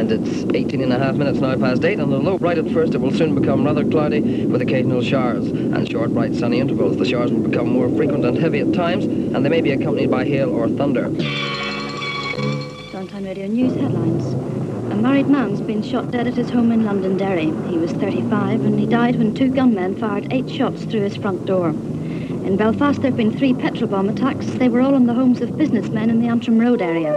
And it's 18.5 minutes now past 8, and although bright at first, it will soon become rather cloudy with occasional showers and short, bright, sunny intervals. The showers will become more frequent and heavy at times, and they may be accompanied by hail or thunder. Time Radio News headlines. A married man's been shot dead at his home in Londonderry. He was 35 and he died when 2 gunmen fired 8 shots through his front door. In Belfast, there have been 3 petrol bomb attacks. They were all on the homes of businessmen in the Antrim Road area.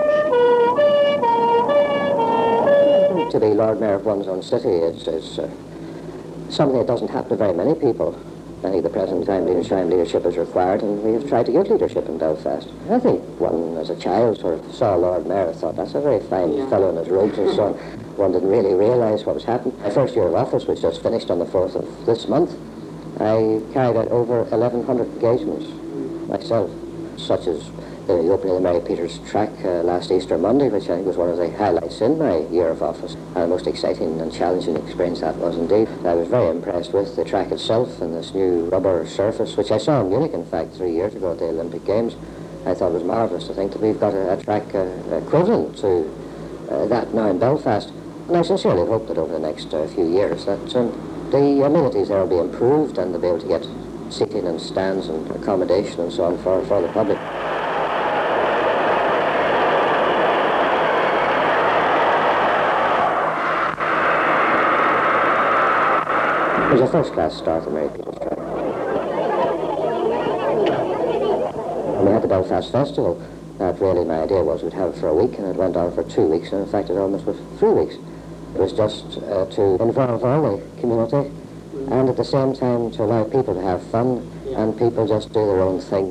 To be Lord Mayor of one's own city is something that doesn't happen to very many people. I think the present time leadership is required, and we have tried to give leadership in Belfast. I think one, as a child, sort of saw Lord Mayor, thought, that's a very fine fellow in his robes and so on. One didn't really realise what was happening. My first year of office was just finished on the 4th of this month. I carried out over 1,100 engagements myself, such as the opening of the Mary Peters track last Easter Monday, which I think was one of the highlights in my year of office. And the most exciting and challenging experience that was indeed. I was very impressed with the track itself and this new rubber surface, which I saw in Munich, in fact, 3 years ago at the Olympic Games. I thought it was marvellous to think that we've got a track equivalent to that now in Belfast. And I sincerely hope that over the next few years that the amenities there will be improved and they'll be able to get seating and stands and accommodation and so on for the public. It was a first-class start at Mary Peters track. When we had the Belfast Festival, that really my idea was we'd have it for a week, and it went on for 2 weeks, and in fact it almost was 3 weeks. It was just to involve all the community, and at the same time to allow people to have fun, and people just do their own thing.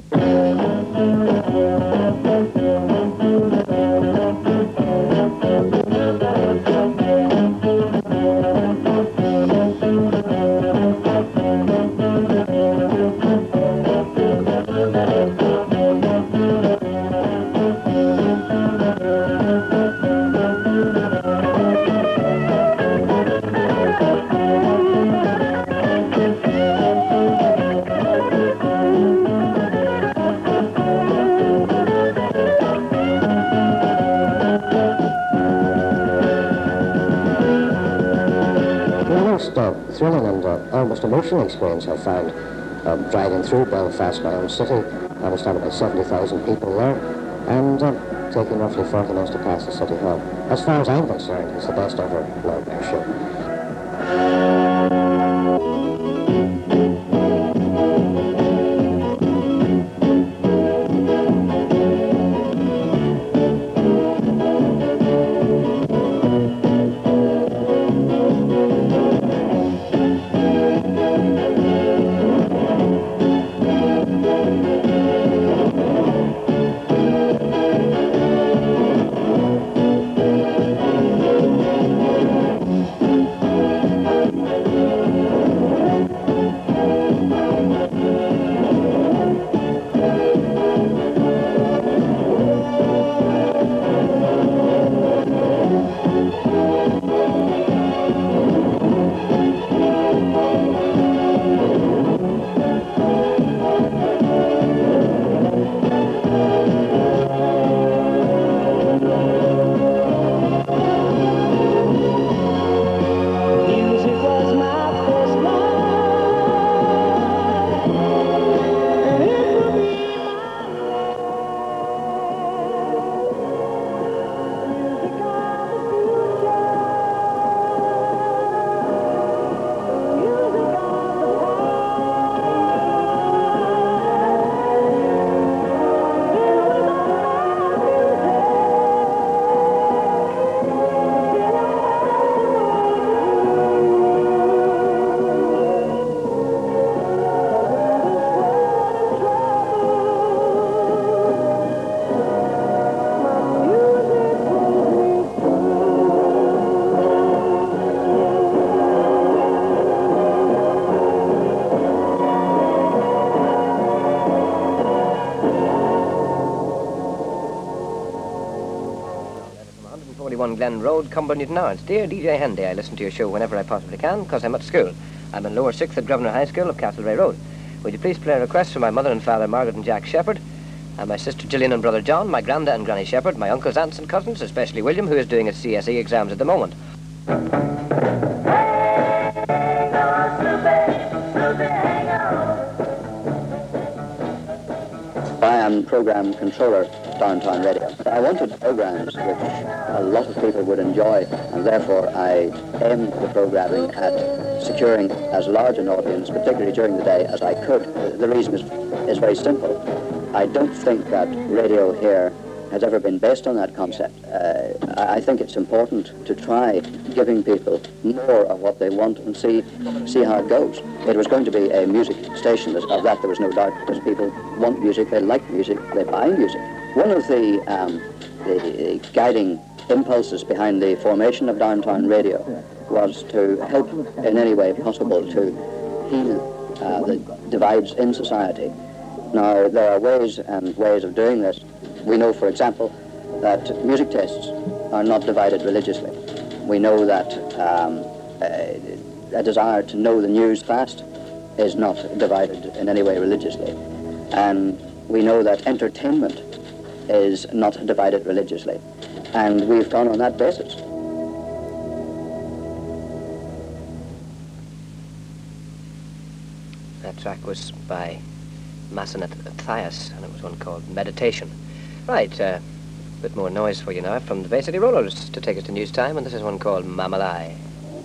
Thrilling and almost emotional experience I found driving through Belfast, my own city. I was about 70,000 people there, and taking roughly 40 minutes to pass the City Hall. As far as I'm concerned, it's the best ever Lord Mayor show. Glen Road, Cumber Newton Ards. Dear DJ Hendy, I listen to your show whenever I possibly can because I'm at school. I'm in lower 6th at Grosvenor High School of Castlereagh Road. Would you please play a request for my mother and father, Margaret and Jack Shepherd, And my sister Gillian and brother John, my granda and granny Shepherd, my uncles, aunts and cousins, especially William, who is doing his CSE exams at the moment. I am program controller Downtown Radio. I wanted programs which a lot of people would enjoy, and therefore I aimed the programming at securing as large an audience, particularly during the day, as I could. The reason is very simple. I don't think that radio here has ever been based on that concept. I think it's important to try giving people more of what they want and see how it goes. It was going to be a music station, of that there was no doubt, because people want music, they like music, they buy music. One of the guiding impulses behind the formation of Downtown Radio was to help in any way possible to heal the divides in society. Now, there are ways and ways of doing this. We know, for example, that music tastes are not divided religiously. We know that a desire to know the news fast is not divided in any way religiously. And we know that entertainment is not divided religiously. And we've gone on that basis. That track was by Massenet Thias, and it was one called Meditation. Right, a bit more noise for you now from the Bay City Rollers to take us to news time, and this is one called Mamalai.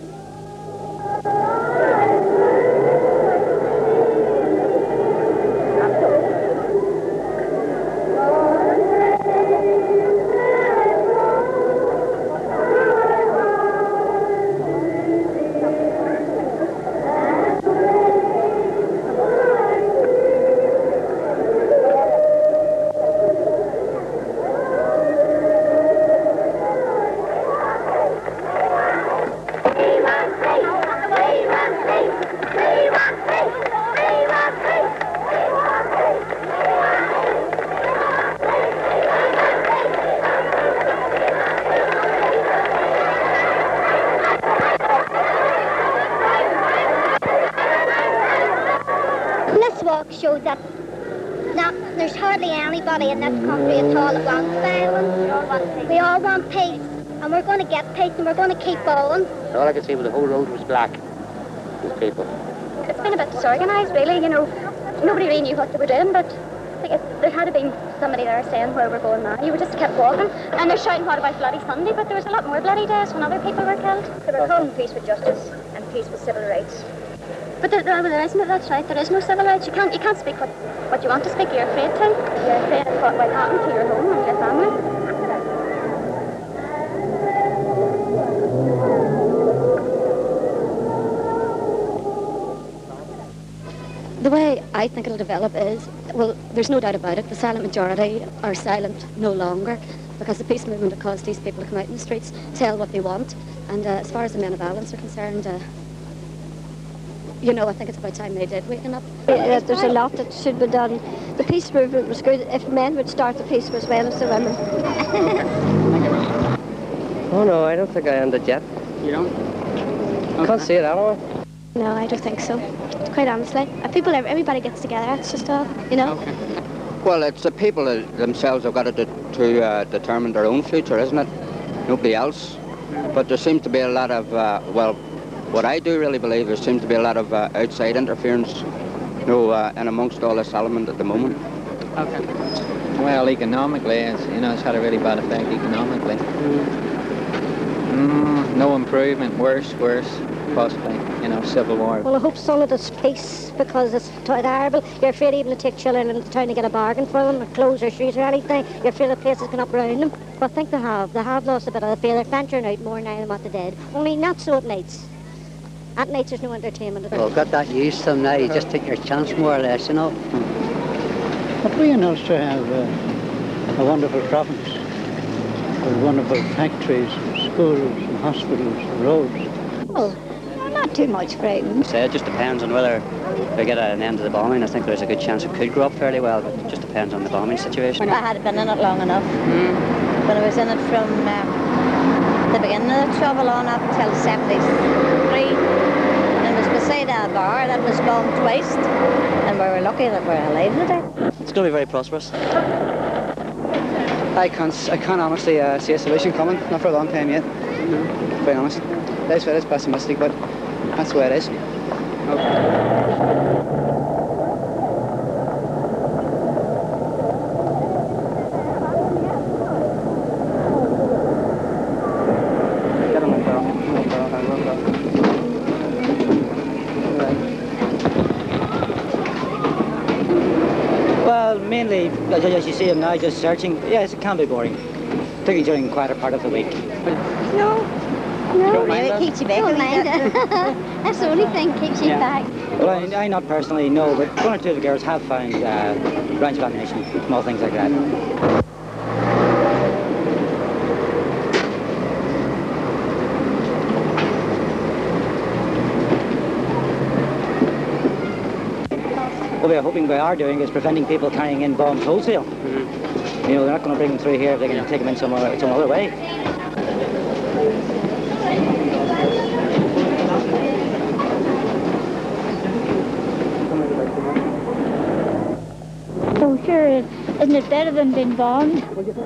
Shows that there's hardly anybody in this country at all that wants violence. We all want peace, and we're going to get peace, and we're going to keep going. All I could see was the whole road was black with people. It's been a bit disorganised, really. You know, nobody really knew what they were doing, but I think there had to be somebody there saying where we're going now. You would just kept walking, and they're shouting what about Bloody Sunday, but there was a lot more bloody days when other people were killed. They were calling peace with justice and peace with civil rights. But there isn't, that's right, there is no civil rights. You can't speak what you want to speak, you're afraid to. You're afraid of what might happen to your home and your family. The way I think it'll develop is, well, there's no doubt about it, the silent majority are silent no longer, because the peace movement has caused these people to come out in the streets, tell what they want, and as far as the men of violence are concerned, you know, I think it's about time they did waken up. There's a lot that should be done. The peace movement was good if men would start the peace as well as the women. Oh no, I don't think I ended yet. You don't? I can't see it at all. No, I don't think so. Quite honestly. Everybody gets together, it's just all, you know. Okay. Well, it's the people themselves have got to determine their own future, isn't it? Nobody else. But there seems to be a lot of, what I do really believe, there seems to be a lot of outside interference, in amongst all this element at the moment. Okay. Well, economically, it's had a really bad effect economically. No improvement, worse, possibly, civil war. Well, I hope some of this peace, because it's terrible. You're afraid even to take children into town to get a bargain for them, or clothes or shoes or anything. You're afraid the place is going up around them. But I think they have lost a bit of the fear. They're venturing out more now than what they did. Only not so at nights. At night there's no entertainment at all. Well, got that used to them now. You just take your chance more or less, But we in Ulster have a wonderful province with wonderful factories, schools, and hospitals, and roads. Oh, not too much frightened. So it just depends on whether we get an end to the bombing. I think there's a good chance it could grow up fairly well, but it just depends on the bombing situation. I had been in it long enough, but I was in it from the beginning of the trouble on up till 73. Beside a bar that was bombed twice, and we were lucky that we're alive today. It's going to be very prosperous. I can't honestly see a solution coming, not for a long time yet. To be honest. That's why it's pessimistic, but that's the way it is. Well, mainly, as you see him now, just searching. Yes, it can be boring, particularly during quite a part of the week. No, it keeps you back. Don't mind it. That's the only thing keeps you back. Well, I not personally know, but one or two of the girls have found rounds of ammunition, small things like that. What we are hoping we are doing is preventing people carrying in bombs wholesale. You know, they're not going to bring them through here if they can take them in some other way. Oh, sure. Isn't it better than being bombed?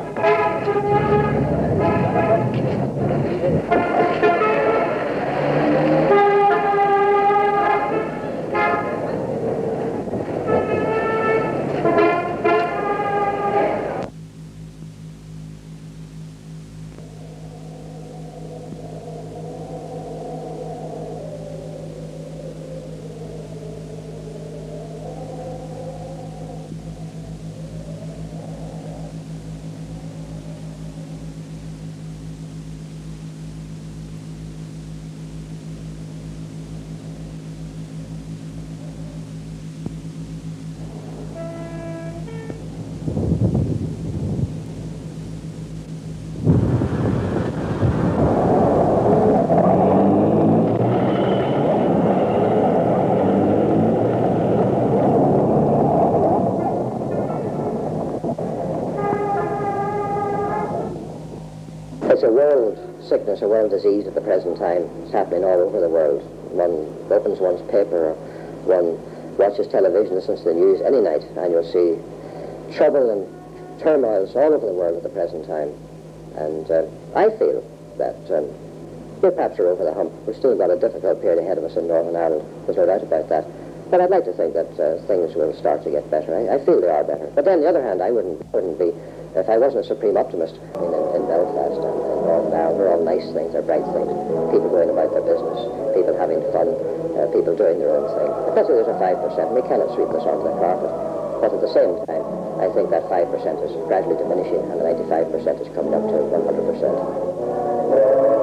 It's a world sickness, a world disease at the present time. It's happening all over the world. One opens one's paper, or one watches television, listens to the news any night, and you'll see trouble and turmoils all over the world at the present time. And I feel that we perhaps are over the hump. We've still got a difficult period ahead of us in Northern Ireland. There's no doubt about that. But I'd like to think that things will start to get better. I feel they are better. But then, on the other hand, I wouldn't be, if I wasn't a supreme optimist. I mean, in Belfast and in Northern Ireland, they're all nice things, they're bright things. People going about their business, people having fun, people doing their own thing. Because there's a 5%, and we cannot sweep this onto the carpet. But at the same time, I think that 5% is gradually diminishing, and the 95% is coming up to 100%.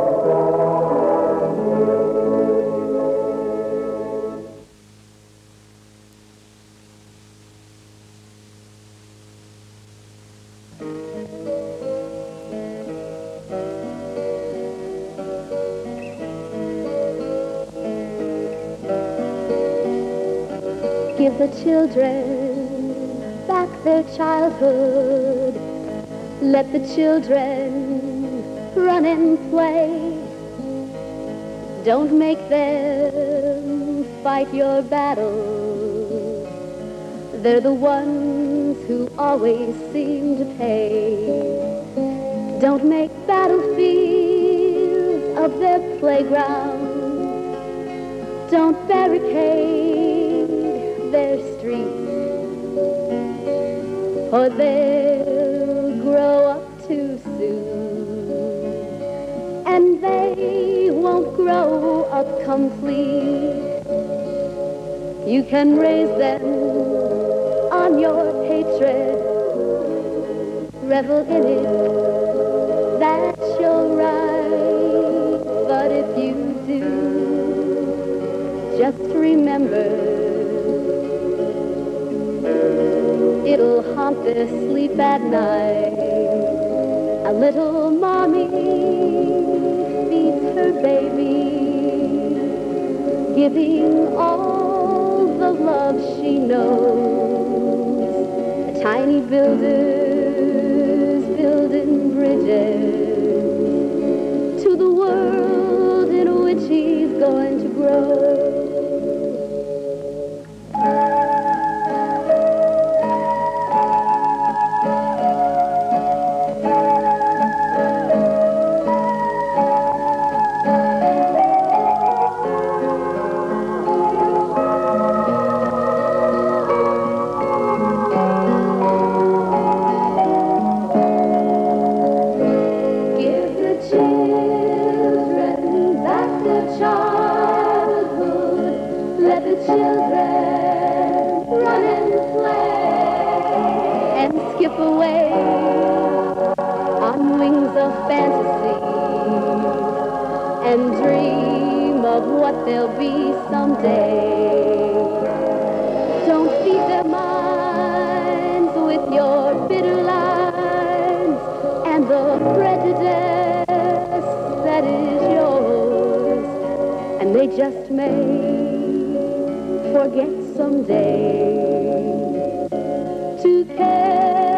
Give the children back their childhood. Let the children run and play. Don't make them fight your battles. They're the ones who always seem to pay. Don't make battlefields of their playground. Don't barricade their streets, or they'll grow up too soon, and they won't grow up complete. You can raise them on your hatred, revel in it, that's your right. But if you do, just remember, it'll haunt their sleep at night. A little mommy feeds her baby, giving all the love she knows. Tiny builders building bridges to the world in which he's going to grow. children run and play and skip away on wings of fantasy and dream of what they'll be someday. Don't feed their minds with your bitter lines and the prejudice that is yours, and they just may forget someday to care.